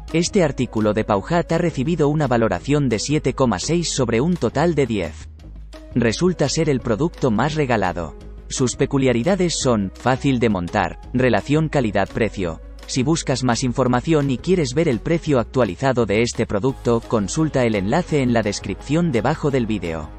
Este artículo de Pauhat ha recibido una valoración de 7,6 sobre un total de 10. Resulta ser el producto más regalado. Sus peculiaridades son: fácil de montar, relación calidad-precio. Si buscas más información y quieres ver el precio actualizado de este producto, consulta el enlace en la descripción debajo del vídeo.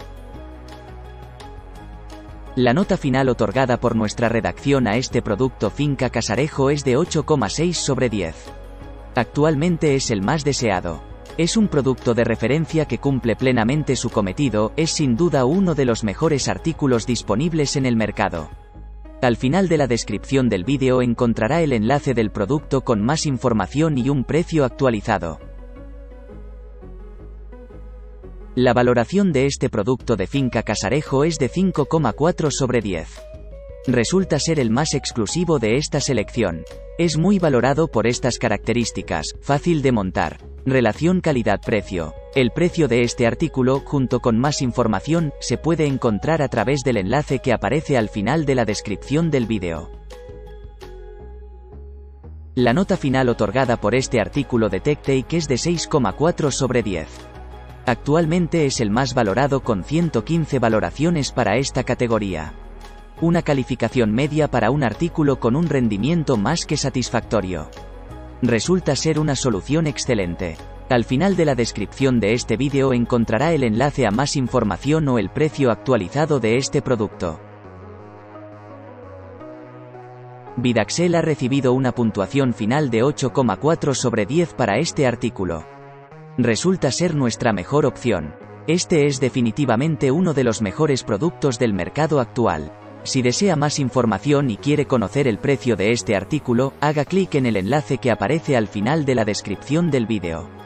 La nota final otorgada por nuestra redacción a este producto Finca Casarejo es de 8,6 sobre 10. Actualmente es el más deseado. Es un producto de referencia que cumple plenamente su cometido, es sin duda uno de los mejores artículos disponibles en el mercado. Al final de la descripción del vídeo encontrará el enlace del producto con más información y un precio actualizado. La valoración de este producto de Finca Casarejo es de 5,4 sobre 10. Resulta ser el más exclusivo de esta selección. Es muy valorado por estas características: fácil de montar, relación calidad-precio. El precio de este artículo, junto con más información, se puede encontrar a través del enlace que aparece al final de la descripción del vídeo. La nota final otorgada por este artículo de TechTake es de 6,4 sobre 10. Actualmente es el más valorado con 115 valoraciones para esta categoría. Una calificación media para un artículo con un rendimiento más que satisfactorio. Resulta ser una solución excelente. Al final de la descripción de este vídeo encontrará el enlace a más información o el precio actualizado de este producto. Vidaxel ha recibido una puntuación final de 8,4 sobre 10 para este artículo. Resulta ser nuestra mejor opción. Este es definitivamente uno de los mejores productos del mercado actual. Si desea más información y quiere conocer el precio de este artículo, haga clic en el enlace que aparece al final de la descripción del vídeo.